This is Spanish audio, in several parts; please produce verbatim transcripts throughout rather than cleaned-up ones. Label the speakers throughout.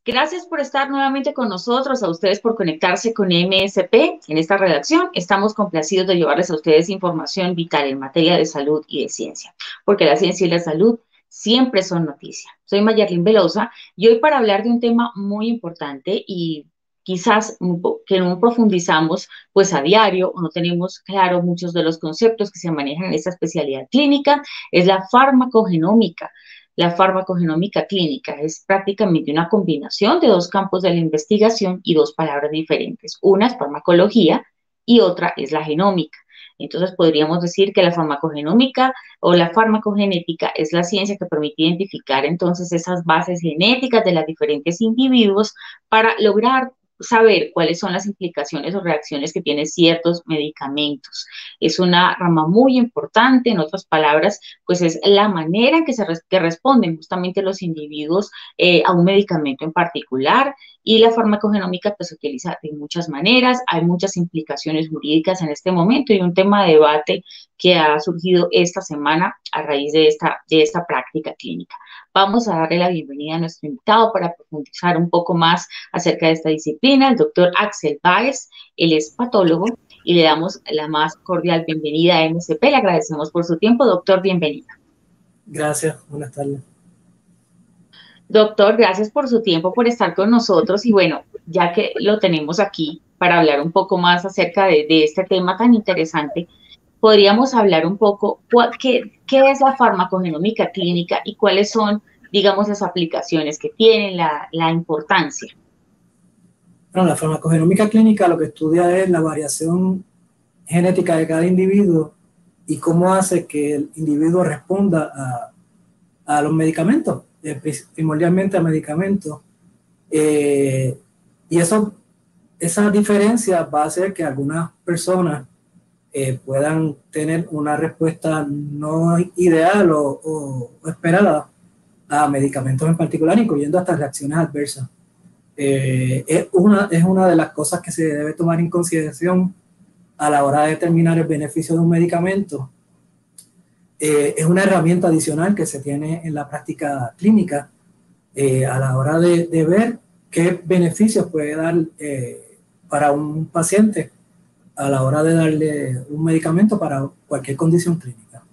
Speaker 1: Gracias por estar nuevamente con nosotros, a ustedes por conectarse con M S P. En esta redacción estamos complacidos de llevarles a ustedes información vital en materia de salud y de ciencia, porque la ciencia y la salud siempre son noticia. Soy Mayerlin Velosa y hoy para hablar de un tema muy importante y quizás un po- que no profundizamos pues a diario o no tenemos claro muchos de los conceptos que se manejan en esta especialidad clínica, es la farmacogenómica. La farmacogenómica clínica es prácticamente una combinación de dos campos de la investigación y dos palabras diferentes. Una es farmacología y otra es la genómica. Entonces podríamos decir que la farmacogenómica o la farmacogenética es la ciencia que permite identificar entonces esas bases genéticas de los diferentes individuos para lograr saber cuáles son las implicaciones o reacciones que tienen ciertos medicamentos. Es una rama muy importante, en otras palabras, pues es la manera en que, se res que responden justamente los individuos eh, a un medicamento en particular, y la farmacogenómica pues se utiliza de muchas maneras, hay muchas implicaciones jurídicas en este momento y un tema de debate que ha surgido esta semana a raíz de esta, de esta práctica clínica. Vamos a darle la bienvenida a nuestro invitado para profundizar un poco más acerca de esta disciplina, el doctor Axel Báez. Él es patólogo y le damos la más cordial bienvenida a M S P. Le agradecemos por su tiempo, doctor, bienvenido.
Speaker 2: Gracias, buenas tardes.
Speaker 1: Doctor, gracias por su tiempo, por estar con nosotros y bueno, ya que lo tenemos aquí para hablar un poco más acerca de, de este tema tan interesante, podríamos hablar un poco qué, qué es la farmacogenómica clínica y cuáles son, digamos, las aplicaciones que tienen, la, la importancia.
Speaker 2: Bueno, la farmacogenómica clínica lo que estudia es la variación genética de cada individuo y cómo hace que el individuo responda a, a los medicamentos, eh, primordialmente a medicamentos. Eh, y eso, esa diferencia va a hacer que algunas personas eh, puedan tener una respuesta no ideal o, o, o esperada a medicamentos en particular, incluyendo hasta reacciones adversas. Eh, es, una, es una de las cosas que se debe tomar en consideración a la hora de determinar el beneficio de un medicamento. Eh, es una herramienta adicional que se tiene en la práctica clínica eh, a la hora de, de ver qué beneficios puede dar eh, para un paciente a la hora de darle un medicamento para cualquier condición clínica.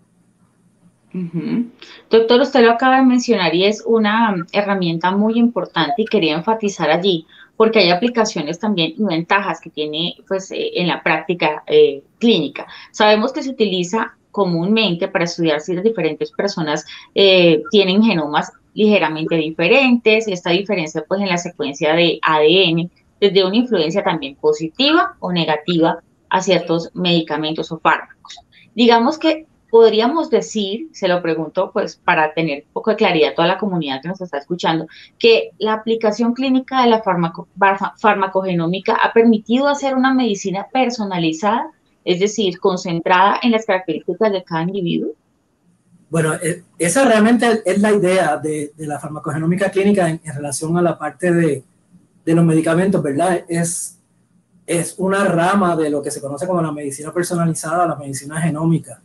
Speaker 1: Uh-huh. Doctor, usted lo acaba de mencionar y es una um, herramienta muy importante y quería enfatizar allí porque hay aplicaciones también y ventajas que tiene pues eh, en la práctica eh, clínica. Sabemos que se utiliza comúnmente para estudiar si las diferentes personas eh, tienen genomas ligeramente diferentes y esta diferencia pues en la secuencia de A D N desde una influencia también positiva o negativa a ciertos medicamentos o fármacos. Digamos que podríamos decir, se lo pregunto pues para tener un poco de claridad a toda la comunidad que nos está escuchando, que la aplicación clínica de la farmaco, farmacogenómica ha permitido hacer una medicina personalizada, es decir, concentrada en las características de cada individuo.
Speaker 2: Bueno, esa realmente es la idea de, de la farmacogenómica clínica en, en relación a la parte de, de los medicamentos, ¿verdad? Es, es una rama de lo que se conoce como la medicina personalizada, la medicina genómica.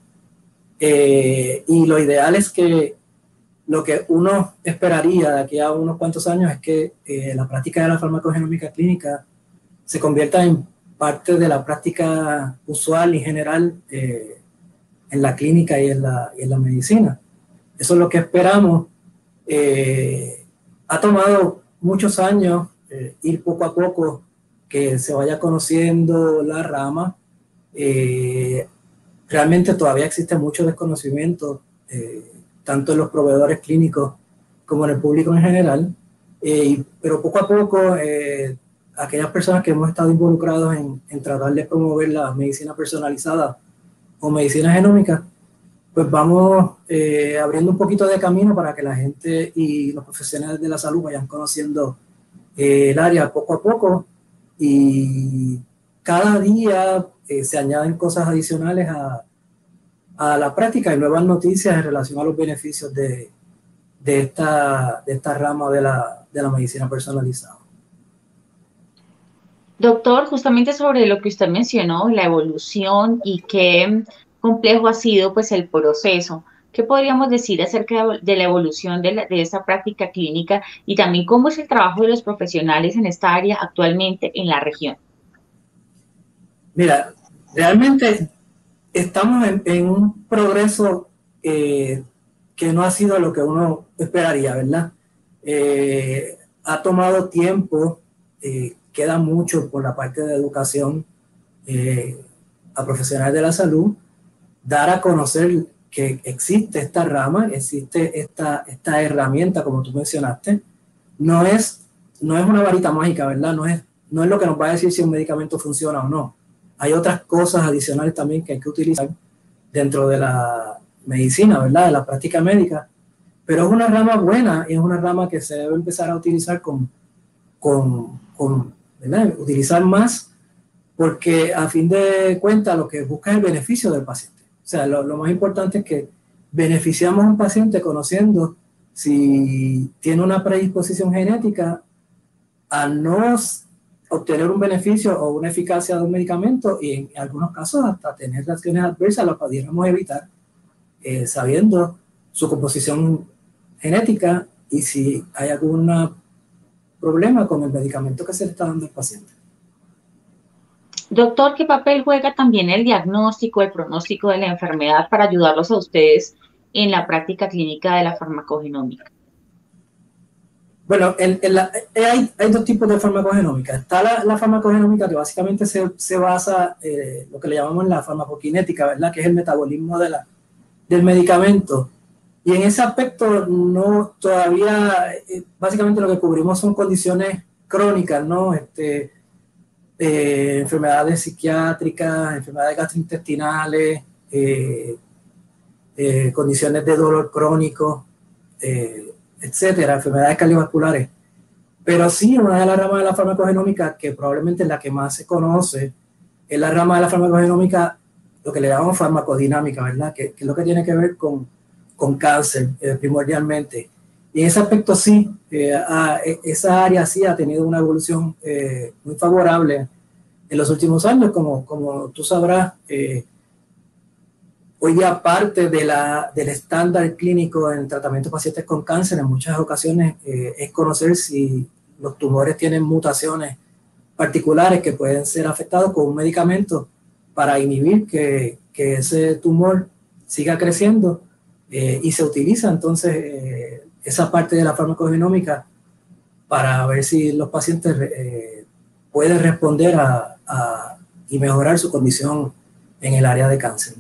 Speaker 2: Eh, y lo ideal es que lo que uno esperaría de aquí a unos cuantos años es que eh, la práctica de la farmacogenómica clínica se convierta en parte de la práctica usual y general eh, en la clínica y en la, y en la medicina. Eso es lo que esperamos. Eh, ha tomado muchos años eh, ir poco a poco que se vaya conociendo la rama. Eh, realmente todavía existe mucho desconocimiento, eh, tanto en los proveedores clínicos como en el público en general, eh, pero poco a poco eh, aquellas personas que hemos estado involucrados en, en tratar de promover la medicina personalizada o medicina genómica, pues vamos eh, abriendo un poquito de camino para que la gente y los profesionales de la salud vayan conociendo eh, el área poco a poco, y cada día eh, se añaden cosas adicionales a, a la práctica y nuevas noticias en relación a los beneficios de, de, esta, de esta rama de la, de la medicina personalizada.
Speaker 1: Doctor, justamente sobre lo que usted mencionó, la evolución y qué complejo ha sido pues el proceso ¿Qué podríamos decir acerca de, de la evolución de, la- de esta práctica clínica y también cómo es el trabajo de los profesionales en esta área actualmente en la región?
Speaker 2: Mira, realmente estamos en, en un progreso eh, que no ha sido lo que uno esperaría, ¿verdad? Eh, ha tomado tiempo, eh, queda mucho por la parte de educación eh, a profesionales de la salud, dar a conocer que existe esta rama, existe esta, esta herramienta, como tú mencionaste. No es, no es una varita mágica, ¿verdad? No es, no es lo que nos va a decir si un medicamento funciona o no. Hay otras cosas adicionales también que hay que utilizar dentro de la medicina, ¿verdad? De la práctica médica. Pero es una rama buena y es una rama que se debe empezar a utilizar con, con, con ¿verdad? Utilizar más, porque a fin de cuentas lo que busca es el beneficio del paciente. O sea, lo, lo más importante es que beneficiamos a un paciente conociendo si tiene una predisposición genética a no obtener un beneficio o una eficacia de un medicamento, y en algunos casos hasta tener reacciones adversas, lo pudiéramos evitar eh, sabiendo su composición genética y si hay algún problema con el medicamento que se le está dando al paciente.
Speaker 1: Doctor, ¿qué papel juega también el diagnóstico, el pronóstico de la enfermedad para ayudarlos a ustedes en la práctica clínica de la farmacogenómica?
Speaker 2: Bueno, en, en la, hay, hay dos tipos de farmacogenómica. Está la, la farmacogenómica que básicamente se, se basa en eh, lo que le llamamos la farmacokinética, ¿verdad? Que es el metabolismo de la, del medicamento. Y en ese aspecto no todavía, eh, básicamente lo que cubrimos son condiciones crónicas, ¿no? Este, eh, enfermedades psiquiátricas, enfermedades gastrointestinales, eh, eh, condiciones de dolor crónico, eh, etcétera, enfermedades cardiovasculares. Pero sí, una de las ramas de la farmacogenómica que probablemente es la que más se conoce es la rama de la farmacogenómica, lo que le llamamos farmacodinámica, ¿verdad? Que, que es lo que tiene que ver con, con cáncer eh, primordialmente. Y en ese aspecto sí, eh, a, esa área sí ha tenido una evolución eh, muy favorable en los últimos años, como, como tú sabrás. Eh, hoy día parte de la, del estándar clínico en tratamiento de pacientes con cáncer en muchas ocasiones eh, es conocer si los tumores tienen mutaciones particulares que pueden ser afectados con un medicamento para inhibir que, que ese tumor siga creciendo eh, y se utiliza entonces eh, esa parte de la farmacogenómica para ver si los pacientes eh, pueden responder a, a, y mejorar su condición en el área de cáncer.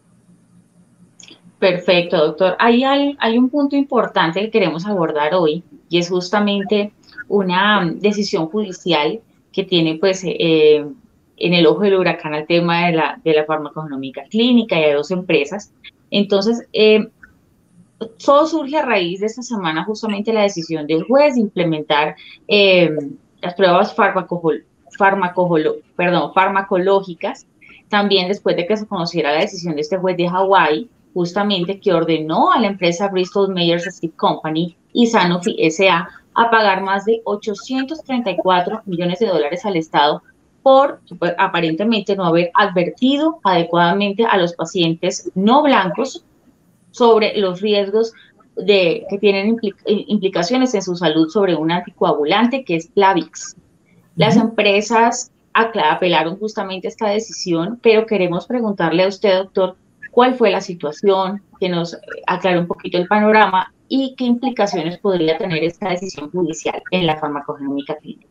Speaker 1: Perfecto, doctor. Hay, hay, hay un punto importante que queremos abordar hoy y es justamente una mm, decisión judicial que tiene pues eh, en el ojo del huracán al tema de la, de la farmacogenómica clínica y de dos empresas. Entonces, eh, todo surge a raíz de esta semana justamente la decisión del juez de implementar eh, las pruebas farmacolo, farmacolo, perdón, farmacológicas, también después de que se conociera la decisión de este juez de Hawái, justamente que ordenó a la empresa Bristol Myers Squibb Company y Sanofi S A a pagar más de ochocientos treinta y cuatro millones de dólares al Estado por pues, aparentemente no haber advertido adecuadamente a los pacientes no blancos sobre los riesgos de, que tienen implicaciones en su salud sobre un anticoagulante que es Plavix. Las
Speaker 2: Uh-huh.
Speaker 1: empresas apelaron justamente esta decisión, pero queremos preguntarle a usted, doctor, cuál fue la situación, que nos aclare un poquito el panorama y qué implicaciones podría tener esta decisión judicial en la farmacogenómica clínica.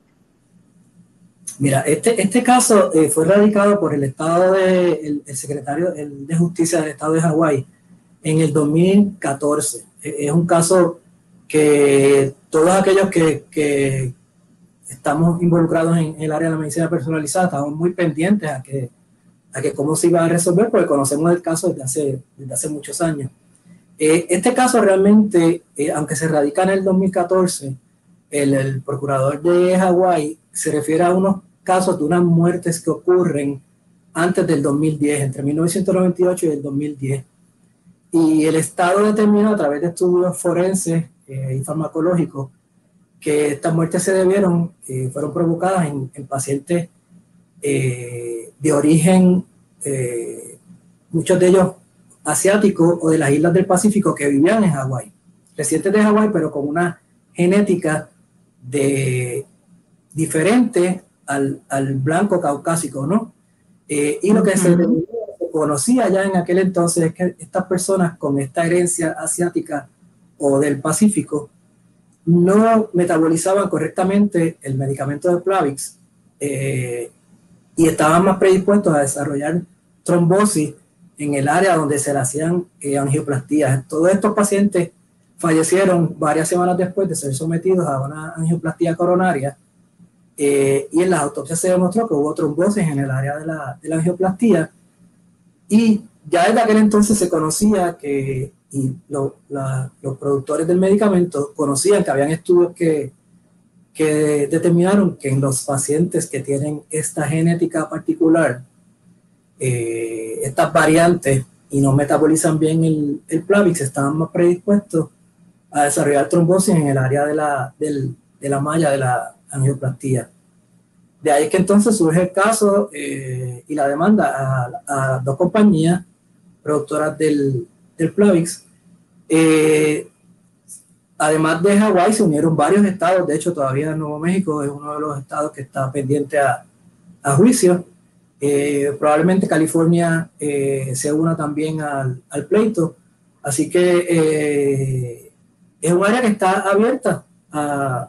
Speaker 2: Mira, este, este caso eh, fue radicado por el Estado de, el, el secretario el de Justicia del Estado de Hawái en el dos mil catorce. Es un caso que todos aquellos que, que estamos involucrados en el área de la medicina personalizada estamos muy pendientes a que, a que cómo se iba a resolver, porque conocemos el caso desde hace, desde hace muchos años. Eh, este caso realmente, eh, aunque se radica en el dos mil catorce, el, el procurador de Hawái se refiere a unos casos de unas muertes que ocurren antes del dos mil diez, entre mil novecientos noventa y ocho y el dos mil diez. Y el Estado determinó a través de estudios forenses eh, y farmacológicos que estas muertes se debieron, eh, fueron provocadas en, en pacientes eh, de origen, eh, muchos de ellos asiáticos o de las islas del Pacífico que vivían en Hawái, residentes de Hawái, pero con una genética de, diferente al, al blanco caucásico, ¿no? Eh, y lo que uh-huh. se, se conocía ya en aquel entonces es que estas personas con esta herencia asiática o del Pacífico no metabolizaban correctamente el medicamento de Plavix eh, y estaban más predispuestos a desarrollar trombosis en el área donde se le hacían eh, angioplastías. Todos estos pacientes fallecieron varias semanas después de ser sometidos a una angioplastía coronaria eh, y en las autopsias se demostró que hubo trombosis en el área de la, de la angioplastía, y ya desde aquel entonces se conocía que, y lo, la, los productores del medicamento conocían que habían estudios que, que determinaron que en los pacientes que tienen esta genética particular, eh, estas variantes y no metabolizan bien el, el Plavix, estaban más predispuestos a desarrollar trombosis en el área de la, del, de la malla de la angioplastía. De ahí que entonces surge el caso eh, y la demanda a, a dos compañías productoras del, del Plavix. Eh, además de Hawái, se unieron varios estados. De hecho, todavía Nuevo México es uno de los estados que está pendiente a, a juicio. Eh, probablemente California eh, se una también al, al pleito. Así que eh, es un área que está abierta a,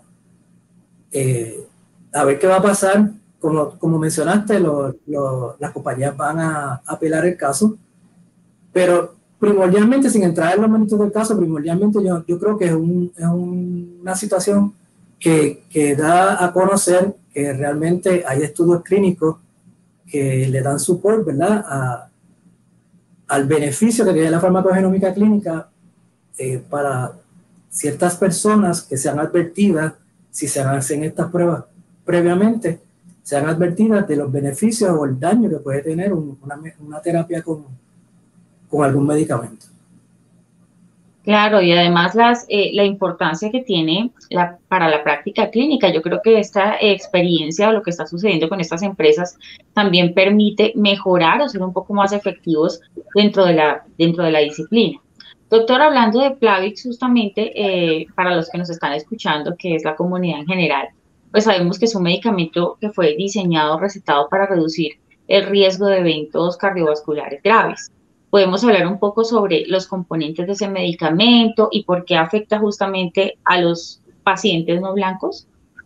Speaker 2: eh, a ver qué va a pasar. Como, como mencionaste, lo, lo, las compañías van a, a apelar el caso, pero primordialmente, sin entrar en los méritos del caso, primordialmente yo, yo creo que es, un, es un, una situación que, que da a conocer que realmente hay estudios clínicos que le dan support, ¿verdad?, a, al beneficio que tiene la farmacogenómica clínica eh, para ciertas personas que sean advertidas, si se hacen estas pruebas previamente, sean advertidas de los beneficios o el daño que puede tener un, una, una terapia con, con algún medicamento.
Speaker 1: Claro, y además las, eh, la importancia que tiene la, para la práctica clínica. Yo creo que esta experiencia o lo que está sucediendo con estas empresas también permite mejorar o ser un poco más efectivos dentro de la, dentro de la disciplina. Doctor, hablando de Plavix, justamente eh, para los que nos están escuchando, que es la comunidad en general, pues sabemos que es un medicamento que fue diseñado, recetado para reducir el riesgo de eventos cardiovasculares graves. Podemos hablar un poco sobre los componentes de ese medicamento y por qué afecta justamente a los pacientes no blancos.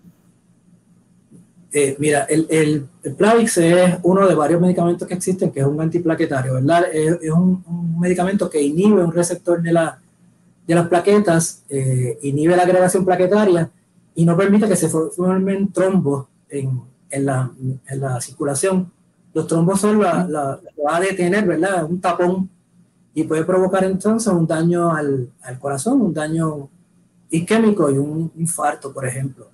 Speaker 2: Eh, mira, el, el, el Plavix es uno de varios medicamentos que existen, que es un antiplaquetario, ¿verdad? Es, es un, un medicamento que inhibe un receptor de, la, de las plaquetas, eh, inhibe la agregación plaquetaria y no permite que se formen trombos en, en, la, en la circulación. Los trombos son la, la, la va a detener, ¿verdad? Un tapón, y puede provocar entonces un daño al, al corazón, un daño isquémico y un infarto, por ejemplo.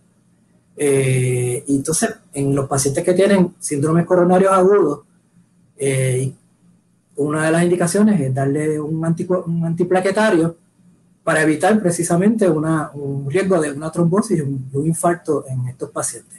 Speaker 2: Eh, y entonces, en los pacientes que tienen síndromes coronarios agudos, eh, una de las indicaciones es darle un, anti, un antiplaquetario para evitar precisamente una, un riesgo de una trombosis y un, un infarto en estos pacientes.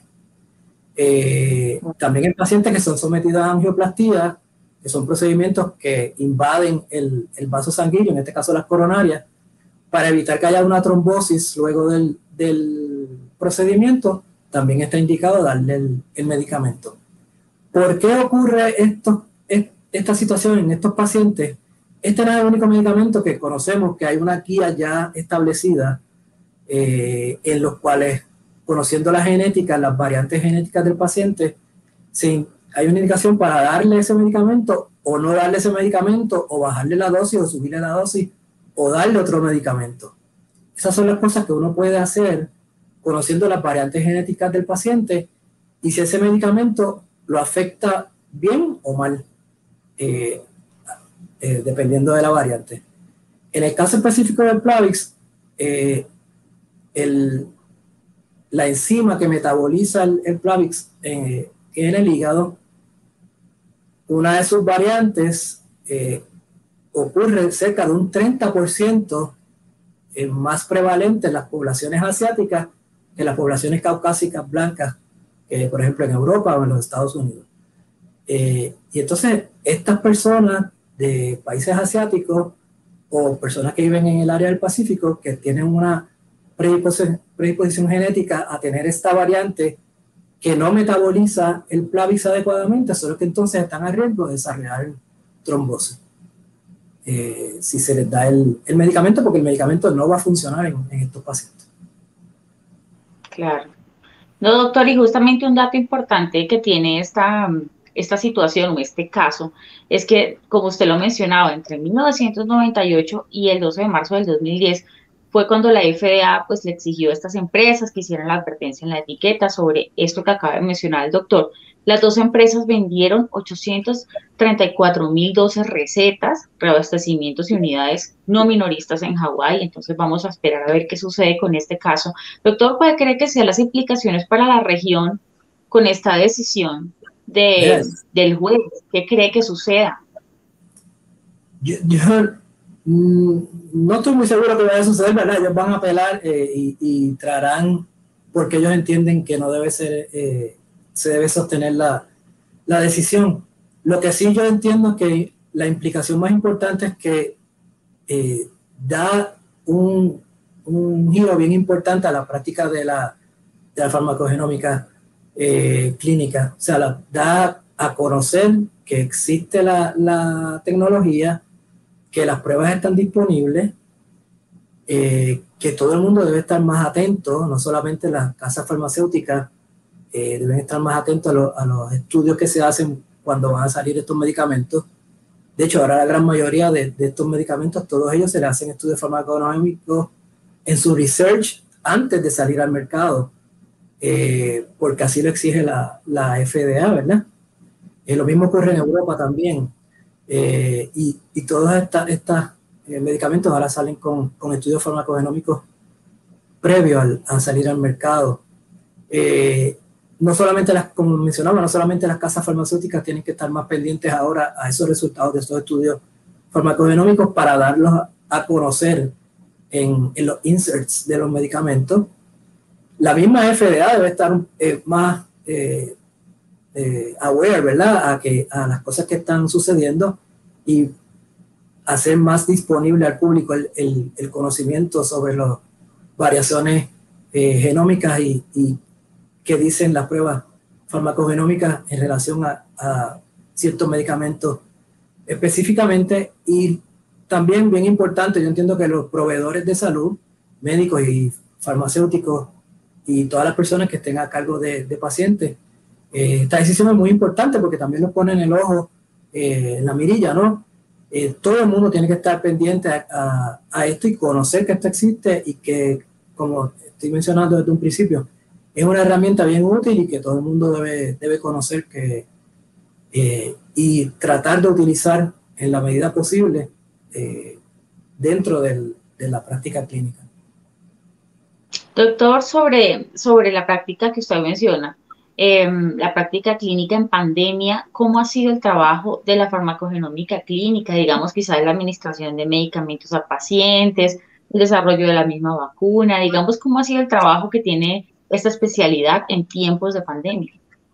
Speaker 2: Eh, también en pacientes que son sometidos a angioplastía, que son procedimientos que invaden el, el vaso sanguíneo, en este caso las coronarias, para evitar que haya una trombosis luego del, del procedimiento, también está indicado darle el, el medicamento. ¿Por qué ocurre esto, esta situación en estos pacientes? Este no es el único medicamento que conocemos, que hay una guía ya establecida eh, en los cuales, conociendo la genética, las variantes genéticas del paciente, sí, hay una indicación para darle ese medicamento o no darle ese medicamento, o bajarle la dosis o subirle la dosis, o darle otro medicamento. Esas son las cosas que uno puede hacer conociendo las variantes genéticas del paciente y si ese medicamento lo afecta bien o mal, eh, eh, dependiendo de la variante. En el caso específico del Plavix, eh, el, la enzima que metaboliza el, el Plavix eh, en el hígado, una de sus variantes eh, ocurre cerca de un treinta por ciento eh, más prevalente en las poblaciones asiáticas que en las poblaciones caucásicas blancas, que por ejemplo en Europa o en los Estados Unidos. Eh, y entonces estas personas de países asiáticos o personas que viven en el área del Pacífico que tienen una predisposición, predisposición genética a tener esta variante que no metaboliza el Plavix adecuadamente, solo que entonces están a riesgo de desarrollar trombosis. Eh, si se les da el, el medicamento, porque el medicamento no va a funcionar en, en estos pacientes.
Speaker 1: Claro. No, doctor, y justamente un dato importante que tiene esta, esta situación o este caso es que, como usted lo mencionaba, entre mil novecientos noventa y ocho y el doce de marzo del dos mil diez fue cuando la F D A pues, le exigió a estas empresas que hicieran la advertencia en la etiqueta sobre esto que acaba de mencionar el doctor. Las dos empresas vendieron ochocientos treinta y cuatro mil doce recetas, reabastecimientos y unidades no minoristas en Hawái. Entonces vamos a esperar a ver qué sucede con este caso. Doctor, ¿cuál cree que sean las implicaciones para la región con esta decisión de,
Speaker 2: Yes.
Speaker 1: del juez? ¿Qué cree que suceda?
Speaker 2: Yo, yo mmm, no estoy muy seguro que vaya a suceder, ¿verdad? Ellos van a apelar eh, y, y traerán porque ellos entienden que no debe ser, eh, se debe sostener la, la decisión. Lo que sí yo entiendo es que la implicación más importante es que eh, da un, un giro bien importante a la práctica de la, de la farmacogenómica eh, clínica. O sea, la, da a conocer que existe la, la tecnología, que las pruebas están disponibles, eh, que todo el mundo debe estar más atento, no solamente las casas farmacéuticas eh, deben estar más atentos a, lo, a los estudios que se hacen cuando van a salir estos medicamentos. De hecho, ahora la gran mayoría de, de estos medicamentos, todos ellos se le hacen estudios farmacogenómicos en su research antes de salir al mercado, eh, porque así lo exige la, la F D A, ¿verdad? Eh, lo mismo ocurre en Europa también. Eh, y, y todos estos esta, eh, medicamentos ahora salen con, con estudios farmacogenómicos previos al, a salir al mercado. Eh, no solamente las, como mencionaba, no solamente las casas farmacéuticas tienen que estar más pendientes ahora a esos resultados de estos estudios farmacogenómicos para darlos a, a conocer en, en los inserts de los medicamentos. La misma F D A debe estar eh, más eh, eh, aware, ¿verdad? A, que, a las cosas que están sucediendo y hacer más disponible al público el, el, el conocimiento sobre las variaciones eh, genómicas y, y que dicen las pruebas farmacogenómicas en relación a, a ciertos medicamentos específicamente. Y también bien importante, yo entiendo que los proveedores de salud, médicos y farmacéuticos y todas las personas que estén a cargo de, de pacientes, eh, esta decisión es muy importante porque también nos pone en el ojo, eh, en la mirilla, ¿no? Eh, todo el mundo tiene que estar pendiente a, a, a esto y conocer que esto existe y que, como estoy mencionando desde un principio, es una herramienta bien útil y que todo el mundo debe, debe conocer que, eh, y tratar de utilizar en la medida posible eh, dentro del, de la práctica clínica.
Speaker 1: Doctor, sobre, sobre la práctica que usted menciona, eh, la práctica clínica en pandemia, ¿cómo ha sido el trabajo de la farmacogenómica clínica? Digamos, quizás la administración de medicamentos a pacientes, el desarrollo de la misma vacuna, digamos, ¿cómo ha sido el trabajo que tiene esta especialidad en tiempos de pandemia?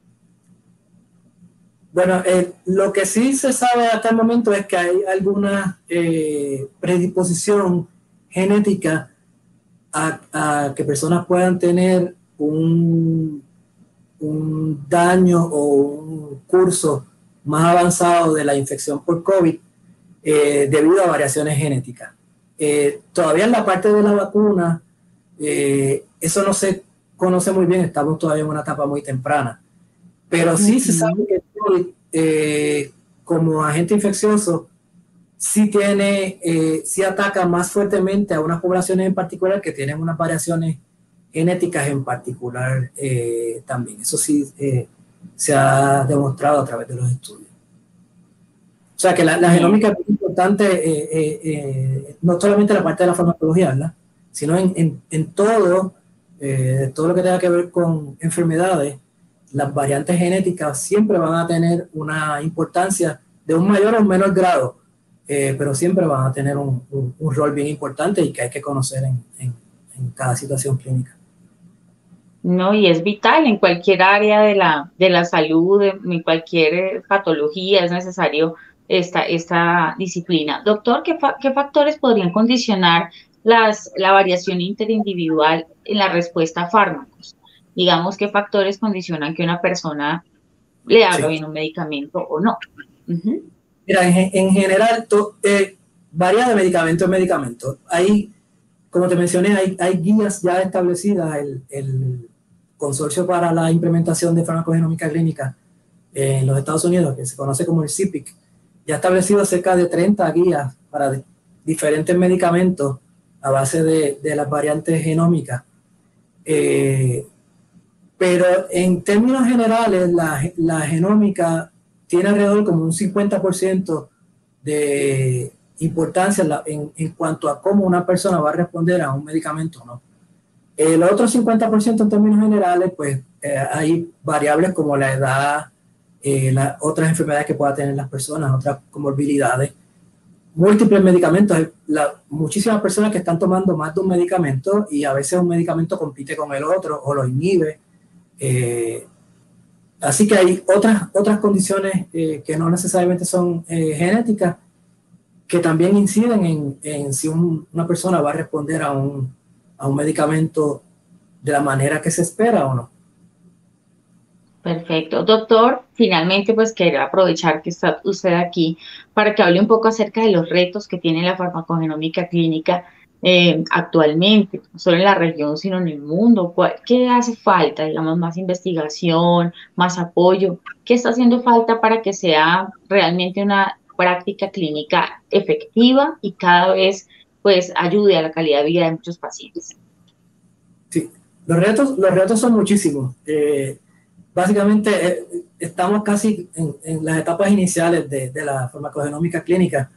Speaker 2: Bueno, eh, lo que sí se sabe hasta el momento es que hay alguna eh, predisposición genética a, a que personas puedan tener un, un daño o un curso más avanzado de la infección por COVID eh, debido a variaciones genéticas. Eh, todavía en la parte de la vacuna, eh, eso no se conoce muy bien, estamos todavía en una etapa muy temprana, pero sí uh-huh. se sabe que COVID, eh, como agente infeccioso, sí tiene, eh, sí ataca más fuertemente a unas poblaciones en particular que tienen unas variaciones genéticas en particular eh, también. Eso sí eh, se ha demostrado a través de los estudios. O sea que la, la genómica es importante, eh, eh, eh, no solamente la parte de la farmacología, ¿verdad? Sino en, en, en todo, eh, todo lo que tenga que ver con enfermedades. Las variantes genéticas siempre van a tener una importancia de un mayor o menor grado, eh, pero siempre van a tener un, un, un rol bien importante y que hay que conocer en, en, en cada situación clínica.
Speaker 1: No, y es vital en cualquier área de la, de la salud, en cualquier patología, es necesario esta, esta disciplina. Doctor, ¿qué, fa qué factores podrían condicionar las, la variación interindividual en la respuesta a fármacos? Digamos, ¿qué factores condicionan que una persona le haga
Speaker 2: Sí.
Speaker 1: bien un medicamento o no? Uh-huh.
Speaker 2: Mira, en, en general, to, eh, varía de medicamento en medicamento. Hay, como te mencioné, hay, hay guías ya establecidas. El, el Consorcio para la Implementación de Farmacogenómica Clínica en los Estados Unidos, que se conoce como el C I P I C, ya ha establecido cerca de treinta guías para de, diferentes medicamentos a base de, de las variantes genómicas. Eh, pero en términos generales, la, la genómica tiene alrededor como un cincuenta por ciento de importancia en, la, en, en cuanto a cómo una persona va a responder a un medicamento o no. El otro cincuenta por ciento en términos generales, pues eh, hay variables como la edad, eh, la, otras enfermedades que puedan tener las personas, otras comorbilidades, múltiples medicamentos. Hay la, muchísimas personas que están tomando más de un medicamento y a veces un medicamento compite con el otro o lo inhibe. Eh, así que hay otras, otras condiciones eh, que no necesariamente son eh, genéticas que también inciden en, en si un, una persona va a responder a un, a un medicamento de la manera que se espera o no.
Speaker 1: Perfecto. Doctor, finalmente pues quiero aprovechar que está usted aquí para que hable un poco acerca de los retos que tiene la farmacogenómica clínica eh, actualmente, no solo en la región, sino en el mundo. ¿Qué hace falta? Digamos, más investigación, más apoyo. ¿Qué está haciendo falta para que sea realmente una práctica clínica efectiva y cada vez pues ayude a la calidad de vida de muchos pacientes?
Speaker 2: Sí, los retos, los retos son muchísimos. Eh, básicamente eh, estamos casi en, en, las etapas iniciales de, de la farmacogenómica clínica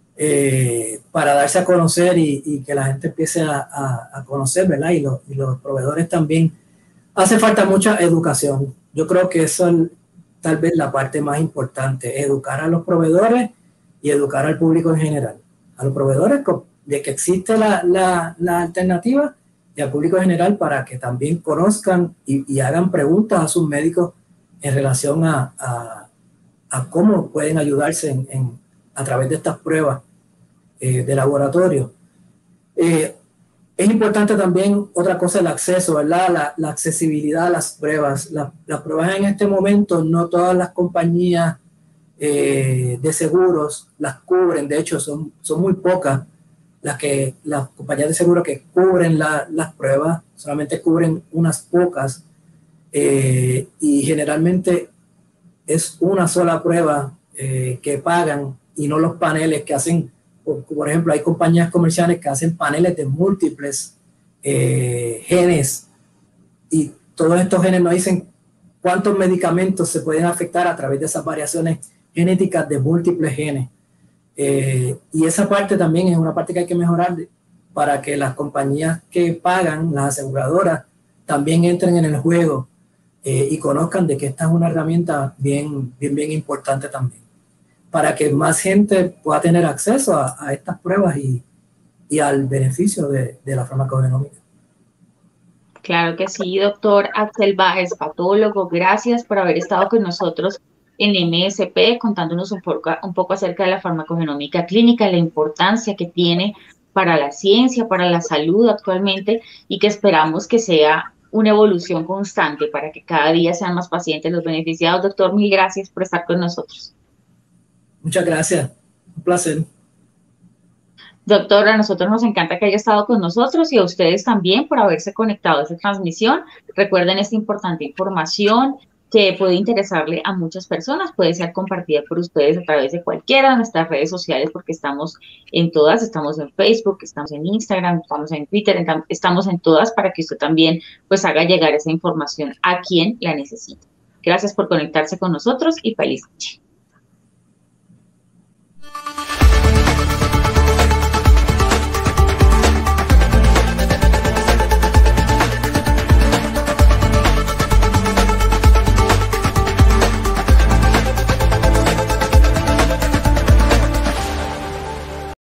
Speaker 2: eh, para darse a conocer y, y que la gente empiece a, a, a conocer, ¿verdad? Y, lo, y los proveedores también. Hace falta mucha educación. Yo creo que eso es tal vez la parte más importante, educar a los proveedores y educar al público en general. A los proveedores de que existe la, la, la alternativa y al público en general para que también conozcan y, y hagan preguntas a sus médicos en relación a, a, a cómo pueden ayudarse en, en, a través de estas pruebas eh, de laboratorio. Eh, es importante también otra cosa, el acceso, ¿verdad? La, la accesibilidad a las pruebas. La, las pruebas en este momento, no todas las compañías eh, de seguros las cubren, de hecho son, son muy pocas las que las compañías de seguro que cubren la, las pruebas, solamente cubren unas pocas eh, y generalmente es una sola prueba eh, que pagan y no los paneles que hacen. Por, por ejemplo, hay compañías comerciales que hacen paneles de múltiples eh, genes y todos estos genes nos dicen cuántos medicamentos se pueden afectar a través de esas variaciones genéticas de múltiples genes. Eh, y esa parte también es una parte que hay que mejorar para que las compañías que pagan, las aseguradoras, también entren en el juego eh, y conozcan de que esta es una herramienta bien, bien, bien importante también, para que más gente pueda tener acceso a, a estas pruebas y, y al beneficio de, de la farmacogenómica.
Speaker 1: Claro que sí, doctor Axel Báez, patólogo. Gracias por haber estado con nosotros en M S P, contándonos un poco, un poco acerca de la farmacogenómica clínica, la importancia que tiene para la ciencia, para la salud actualmente y que esperamos que sea una evolución constante para que cada día sean más pacientes los beneficiados. Doctor, mil gracias por estar con nosotros.
Speaker 2: Muchas gracias. Un placer.
Speaker 1: Doctor, a nosotros nos encanta que haya estado con nosotros y a ustedes también por haberse conectado a esta transmisión. Recuerden esta importante información que puede interesarle a muchas personas, puede ser compartida por ustedes a través de cualquiera de nuestras redes sociales porque estamos en todas, estamos en Facebook, estamos en Instagram, estamos en Twitter, estamos en todas para que usted también pues haga llegar esa información a quien la necesita. Gracias por conectarse con nosotros y feliz noche.